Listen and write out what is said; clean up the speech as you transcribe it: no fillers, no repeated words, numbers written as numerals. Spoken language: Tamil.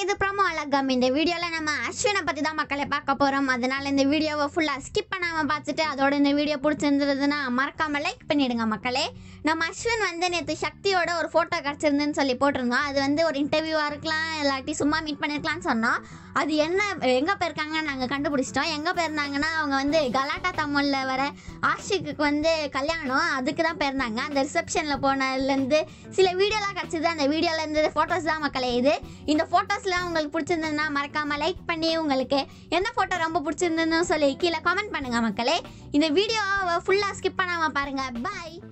இது ப்ரோமோ அழகம். இந்த வீடியோவில் நம்ம அஸ்வினை பற்றி தான் மக்களை பார்க்க போகிறோம். அதனால் இந்த வீடியோவை ஃபுல்லாக ஸ்கிப் பண்ணாமல் பார்த்துட்டு அதோட இந்த வீடியோ பிடிச்சிருந்ததுன்னா மறக்காமல் லைக் பண்ணிவிடுங்க மக்களே. நம்ம அஸ்வின் வந்து நேற்று சக்தியோட ஒரு ஃபோட்டோ கிடச்சிருந்துன்னு சொல்லி போட்டிருந்தோம். அது வந்து ஒரு இன்டர்வியூவாக இருக்கலாம், இல்லாட்டி சும்மா மீட் பண்ணியிருக்கலாம்னு சொன்னோம். அது என்ன எங்கே போயிருக்காங்கன்னு நாங்கள் கண்டுபிடிச்சிட்டோம். எங்கே போயிருந்தாங்கன்னா அவங்க வந்து கலாட்டா தமிழில் வர ஆஷிக்கு வந்து கல்யாணம், அதுக்கு தான் போயிருந்தாங்க. அந்த ரிசப்ஷனில் போனதுலேருந்து சில வீடியோலாம் கிடச்சிது. அந்த வீடியோலேருந்து ஃபோட்டோஸ் தான் மக்களே இது. இந்த ஃபோட்டோஸ்லாம் உங்களுக்கு பிடிச்சிருந்ததுன்னா மறக்காமல் லைக் பண்ணி உங்களுக்கு எந்த ஃபோட்டோ ரொம்ப பிடிச்சிருந்ததுன்னு சொல்லி கீழே கமெண்ட் பண்ணுங்கள் மக்களே. இந்த வீடியோவை ஃபுல்லாக ஸ்கிப் பண்ணாமல் பாருங்கள். பாய்.